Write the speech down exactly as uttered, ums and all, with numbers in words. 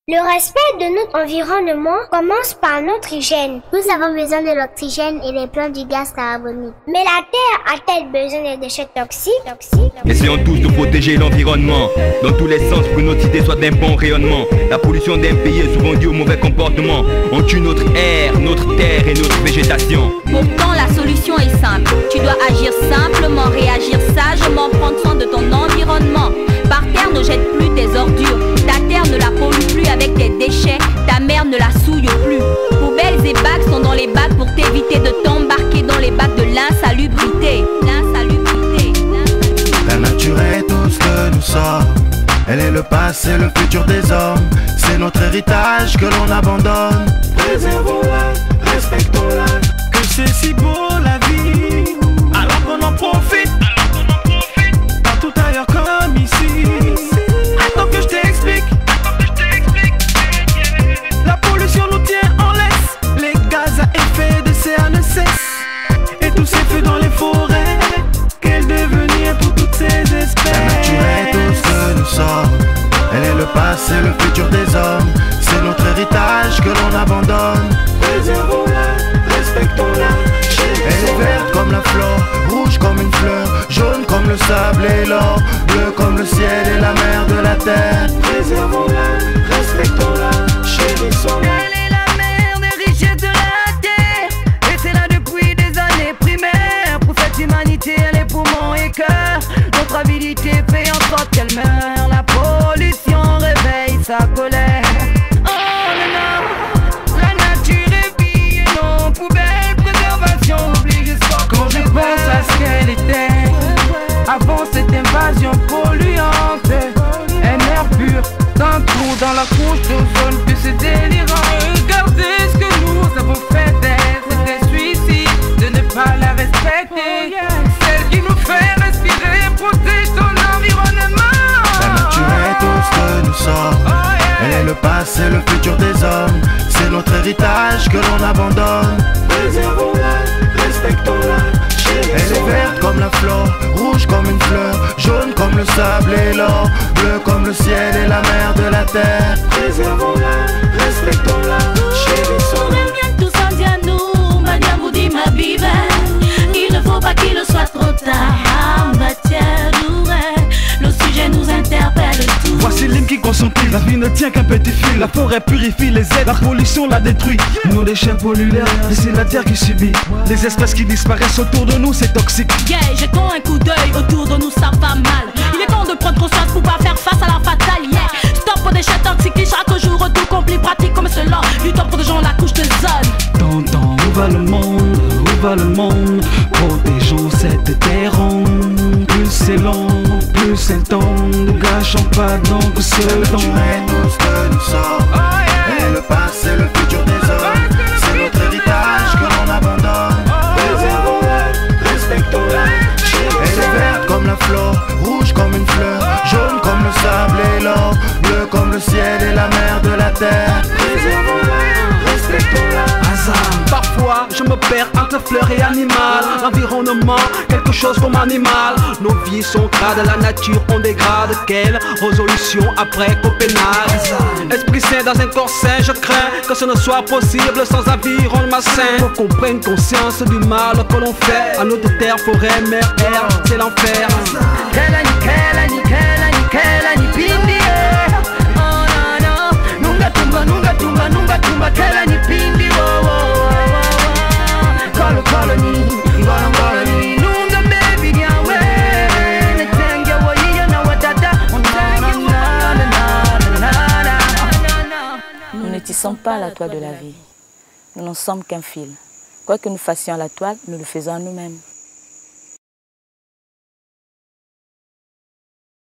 Le respect de notre environnement commence par notre hygiène. Nous avons besoin de l'oxygène et des plantes du gaz carbonique. Mais la Terre a-t-elle besoin des déchets toxiques, toxiques Essayons tous de protéger l'environnement dans tous les sens pour que notre idée soit d'un bon rayonnement. La pollution d'un pays est souvent due au mauvais comportement. On tue notre air, notre terre et notre végétation. Pourtant la solution est simple. Tu dois agir simplement, réagir sagement, prendre soin de ton environnement. Par terre ne jette plus tes ordures. Ta terre ne la pollue plus avec tes déchets. Ta mer ne la souille plus. Poubelles et bacs sont dans les bacs pour t'éviter de t'embarquer dans les bacs de l'insalubrité. L'insalubrité. La nature est tout ce que nous sommes. Elle est le passé, le futur des hommes. C'est notre héritage que l'on abandonne. Préservons-la, respectons-la. Que c'est si beau la vie, alors qu'on en profite. Partout ailleurs comme ici. Attends que je t'explique. La pollution nous tient en laisse. Les gaz à effet de serre ne cessent. Et tous ces feux dans les forêts. Quel devenir pour toutes ces espèces. La nature est tout ce que nous sommes. Elle est le passé, le futur des hommes. C'est notre héritage que l'on abandonne. Préservons-la, respectons-la. Elle est verte comme la flore, rouge comme une fleur, jaune comme le sable et l'or, bleu comme le ciel et la mer de la terre. Préservons-la, respectons-la, chérissons-la. Elle est la mère des richesses de la terre. Et c'est là depuis des années primaires. Pour cette humanité, elle est poumon et cœur. Notre avidité fait en sorte qu'elle meurt. La pollution réveille sa colère. Oh non, non, la nature est vie et non poubelle. Préservation, oublie sport. Quand je pense à ce qu'elle était avant cette invasion polluante, un air pur, d'un trou dans la couche d'ozone, que c'est délirant. Regardez ce que nous avons fait d'elle. C'était suicide de ne pas la respecter. Celle qui nous fait respirer, protège ton environnement. La nature est tout ce que nous sommes. Elle est le passé, le futur des hommes. C'est notre héritage que l'on abandonne. Préservons-la, respectons-la. Elle est verte comme la flore, rouge comme une fleur, jaune comme le sable et l'or, bleu comme le ciel et la mer de la terre. Préservons-la, respectons-la, chérissons-la. Il ne faut pas qu'il soit trop tard. Le sujet nous interpelle tous. Voici l'hymne qui consentille. La vie ne tient qu'un petit fil. La forêt purifie les aides. La pollution la détruit. Nos déchets polluent l'air. Et c'est la terre qui subit. Les espèces qui disparaissent autour de nous, c'est toxique. Yeah, jetons un coup d'œil autour de nous, ça va mal. Il est temps de prendre conscience pour pas faire face à la fatale. Yeah, stop aux déchets toxiques qui chaque jour tout complet pratique comme cela. Luttons pour des gens la couche de zone. Tonton, où va le monde? Où va le monde? Protégeons cette terre ronde. Plus c'est long, plus c'est le temps. Ne gâchons pas donc ce temps. La nature est tout ce que nous sommes. Elle est le passé, le futur des hommes. C'est notre héritage que l'on abandonne. Préservons-la, respectons-la. Elle est verte comme la flore, rouge comme une fleur, jaune comme le sable et l'or, bleu comme le ciel et la mer de la terre. Préservons-la, respectons-la. Parfois je me perds entre fleurs et animal. L'environnement, quelque chose comme animal. Nos vies sont crades, la nature on dégrade. Quelle résolution après Copenhague? Esprit saint dans un corps sain, je crains que ce ne soit possible sans environnement sain. Faut qu'on prenne conscience du mal que l'on fait à notre terre, forêt, mer, air, c'est l'enfer. Kelani, kelani, kelani, kelani, pindi. Oh no no, nunga tumba, nunga tumba, nunga tumba, kelani, pindi. Oh oh. Kolo koloni, ngolo ngoloni, nunga baby nyawe. Netenge wo yiyo na watata. Nous ne tissons pas la toile de la vie. Nous n'en sommes qu'un fil. Quoi que nous fassions à la toile, nous le faisons à nous-mêmes.